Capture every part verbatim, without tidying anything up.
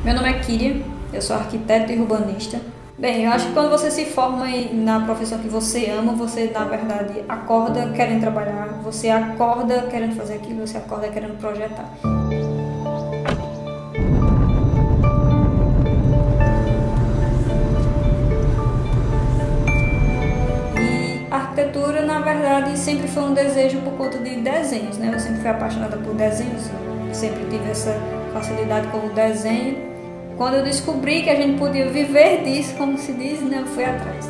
Meu nome é Kíria, eu sou arquiteta e urbanista. Bem, eu acho que quando você se forma na profissão que você ama, você na verdade acorda querendo trabalhar, você acorda querendo fazer aquilo, você acorda querendo projetar. E a arquitetura, na verdade, sempre foi um desejo por conta de desenhos, né? Eu sempre fui apaixonada por desenhos, sempre tive essa facilidade com o desenho. Quando eu descobri que a gente podia viver disso, como se diz, né, eu fui atrás.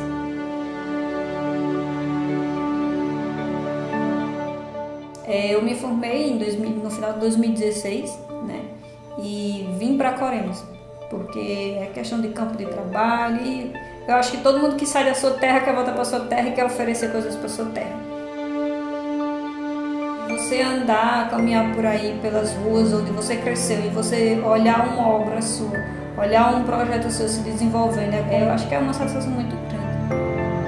É, eu me formei em dois mil, no final de dois mil e dezesseis, né, e vim para Coremas, porque é questão de campo de trabalho e eu acho que todo mundo que sai da sua terra quer voltar para sua terra e quer oferecer coisas para sua terra. Você andar, caminhar por aí pelas ruas onde você cresceu e você olhar uma obra sua, olhar um projeto seu se desenvolvendo, eu acho que é uma satisfação muito grande.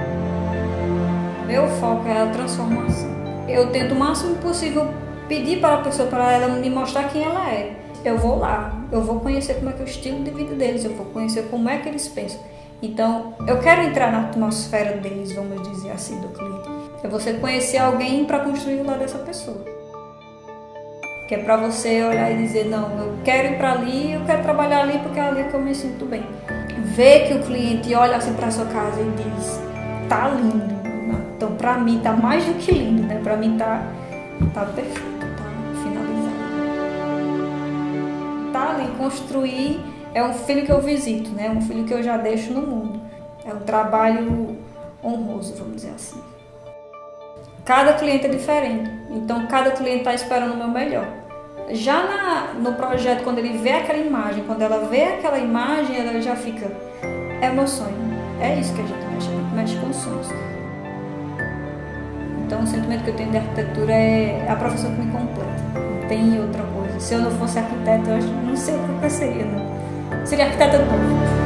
Meu foco é a transformação. Eu tento o máximo possível pedir para a pessoa, para ela me mostrar quem ela é. Eu vou lá, eu vou conhecer como é que é o estilo de vida deles, eu vou conhecer como é que eles pensam. Então, eu quero entrar na atmosfera deles, vamos dizer assim, do cliente. É você conhecer alguém para construir o lado dessa pessoa. Que é para você olhar e dizer, não, eu quero ir para ali, eu quero trabalhar ali porque é ali que eu me sinto bem. Ver que o cliente olha assim para sua casa e diz, tá lindo. Então, para mim, tá mais do que lindo, né? Para mim, tá, tá perfeito, tá finalizado. Tá ali, construir é um filho que eu visito, né? Um filho que eu já deixo no mundo. É um trabalho honroso, vamos dizer assim. Cada cliente é diferente, então cada cliente está esperando o meu melhor. Já na, no projeto, quando ele vê aquela imagem, quando ela vê aquela imagem, ela já fica, é meu sonho. É isso que a gente mexe, a gente mexe com sonhos. Então o sentimento que eu tenho de arquitetura é a profissão que me completa, não tem outra coisa. Se eu não fosse arquiteta, eu acho, não sei o que eu seria, não. Seria arquiteta de novo.